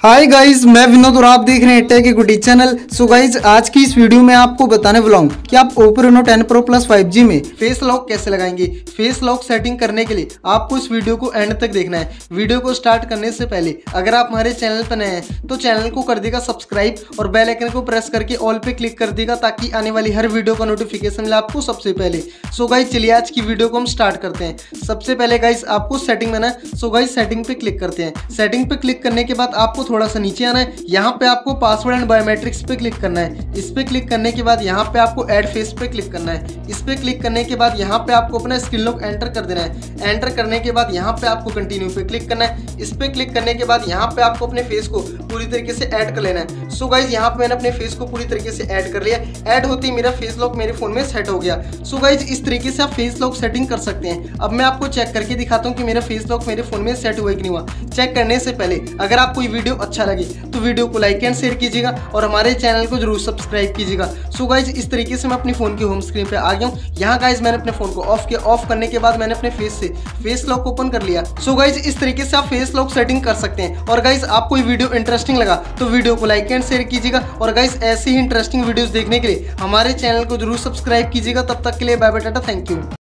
Hi guys, मैं विनोद और आप देख रहे हैं Tech Gudi channel. So guys, आज की इस वीडियो में आपको बताने वाला हूं कि आप Oppo Reno 10 Pro Plus 5G में फेस लॉक कैसे लगाएंगे। फेस लॉक सेटिंग करने के लिए आपको इस वीडियो को एंड तक देखना है। वीडियो को स्टार्ट करने से पहले अगर आप हमारे चैनल पर नए हैं तो चैनल को कर देगा सब्सक्राइब और बेल आइकन को प्रेस करके ऑल पे क्लिक कर देगा ताकि आने वाली हर वीडियो का नोटिफिकेशन मिले आपको सबसे पहले। सो गाइज, चलिए आज की वीडियो को हम स्टार्ट करते हैं। सबसे पहले गाइज आपको सेटिंग में ना, सो गाइज सेटिंग पे क्लिक करते हैं। सेटिंग पे क्लिक करने के बाद आपको थोड़ा सा नीचे आना है। यहाँ पे आपको पासवर्ड एंड बायोमेट्रिक्स पे क्लिक करना है। इस पे क्लिक करने के बाद यहाँ पे आपको ऐड फेस पे क्लिक करना है। इस पे क्लिक करने के बाद यहाँ पे आपको अपना स्क्रीन लॉक एंटर कर देना है। एंटर करने के बाद यहाँ पे आपको कंटिन्यू पे क्लिक करना है। इस पे क्लिक करने के बाद यहाँ पे आपको अपने फेस को पूरी तरीके से ऐड कर लेना है। सो गाइज, यहाँ पे मैंने अपने फेस को पूरी तरीके से ऐड कर लिया। ऐड होते ही मेरा फेस लॉक मेरे फोन में सेट हो गया। सो गाइज, इस तरीके से आप फेस लॉक सेटिंग कर सकते हैं। अब मैं आपको चेक करके दिखाता हूँ कि मेरा फेस लॉक मेरे फोन में सेट हुआ कि नहीं हुआ। चेक करने से पहले अगर आपको ये वीडियो अच्छा लगे तो वीडियो को लाइक एंड शेयर कीजिएगा और हमारे चैनल को जरूर सब्सक्राइब कीजिएगा। सो गाइज, इस तरीके से मैं अपनी फोन की होम स्क्रीन पे आ गया हूँ। यहाँ गाइज मैंने अपने फोन को ऑफ किया। ऑफ करने के बाद मैंने अपने फेस से फेस लॉक ओपन कर लिया। सो गाइज, इस तरीके से आप फेस लॉक सेटिंग कर सकते हैं। और गाइज, आपको ये वीडियो इंटरेस्टिंग लगा तो वीडियो को लाइक एंड शेयर कीजिएगा। और गाइज, ऐसी ही इंटरेस्टिंग वीडियोस देखने के लिए हमारे चैनल को जरूर सब्सक्राइब कीजिएगा। तब तक के लिए bye bye, tata, thank you.